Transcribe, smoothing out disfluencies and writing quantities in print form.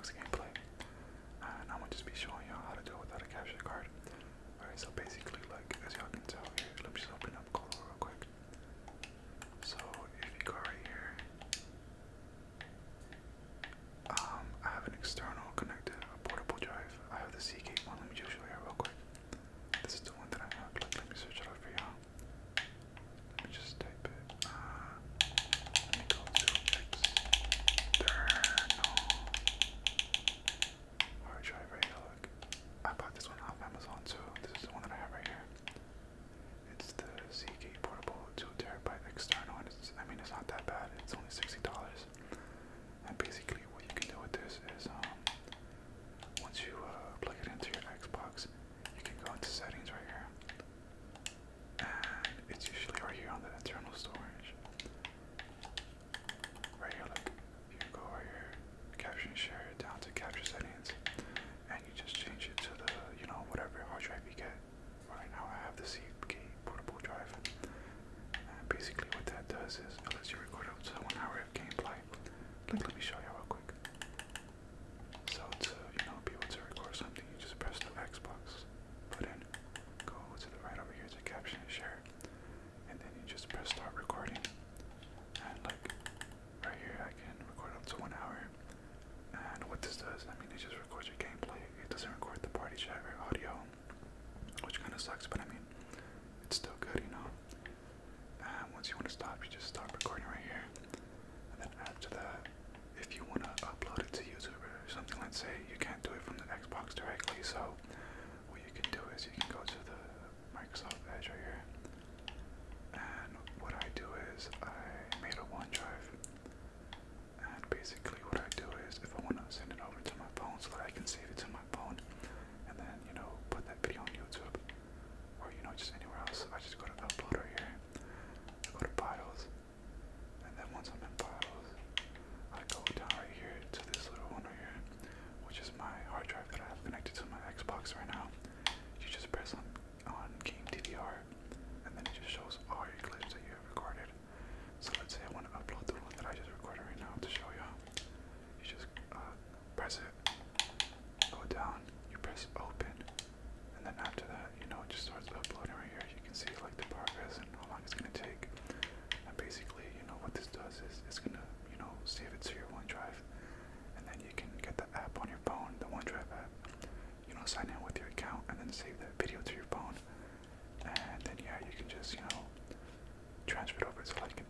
Xbox gameplay, and I'm gonna just be showing y'all how to do it without a capture card. Alright, so basically, like, as y'all can tell here, let me just open up Colo real quick. So, if you go right here, I have an external connected, a portable drive. I have the Seagate one. Let me just show you real quick. This is the one that I have. Like, let me search it up for y'all. Let me just type it. Let me go to external hard drive right here. Look, I bought this one off Amazon too. This is the one that I have right here. It's the Seagate portable 2TB external, and it's not that bad. It's only $60. And basically, what you can do with this is, once you plug it into your Xbox, you can go into settings right here, and it's usually right here on the internal storage. Right here, look, you can go right here, capture and share it down to capture settings, and you just change it to the, whatever hard drive you get. Right now, I have the Seagate portable drive, and basically what that does is it lets you record up to 1 hour of gameplay. Let me show you real quick. So to, be able to record something, you just press the Xbox button, go to the right over here to caption and share, and then you just press start recording. And like, right here I can record up to 1 hour. And what this does, it just records your gameplay. It doesn't record the party chat or audio, which kind of sucks, but it's still good, And once you want to stop, you just stop recording right here. And then after that, if you want to upload it to YouTube or something, let's say you can't do it from the Xbox directly, so what you can do is you can go to the Microsoft Edge right here, and what I do is I made a OneDrive, and basically what I do is if I want to send it over to my phone so that I can save it to my phone, and then put that video on YouTube, or just anywhere else, I just go to upload right here, I go to files, and then once I'm in files, I go down right here to this little one right here, which is my hard drive that I have connected to my Xbox right now. You just press on Game DVR, and then it just shows all your clips that you have recorded. So let's say I want to upload the one that I just recorded right now to show you. You just press it, go down, you press open, and then after that, it just starts uploading right here. You can see like the progress and how long it's gonna take. And basically, what this does is it's gonna, save it to your OneDrive, and then you can get the app on your phone, the OneDrive app, sign in with your account, and then save that video to your phone, and then yeah, you can just, transfer it over to like